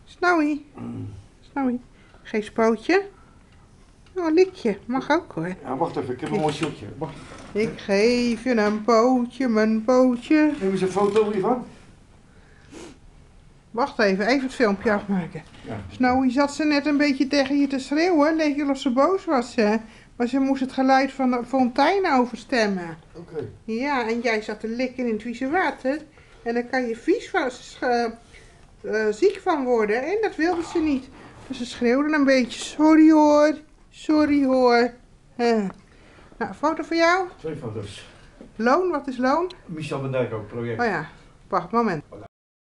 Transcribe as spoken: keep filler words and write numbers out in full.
Snowy. Snowy. Geen spootje. Oh, een likje. Mag ook hoor. Ja, wacht even, ik heb een mooi shotje. Wacht. Ik geef je een pootje, mijn pootje. Neem eens een foto hiervan. Wacht even, even het filmpje afmaken. Ja. Snowy zat ze net een beetje tegen je te schreeuwen. Leek je of ze boos was. Hè? Maar ze moest het geluid van de fontein overstemmen. Oké. Okay. Ja, en jij zat te likken in het vieze water. En daar kan je vies van, uh, uh, ziek van worden. En dat wilde ze niet. Dus ze schreeuwde een beetje. Sorry hoor. Sorry hoor. Uh. Nou, foto van jou? Twee foto's. Loon, wat is Loon? Michel van Dijk ook, project. Oh ja, wacht, moment. Voilà.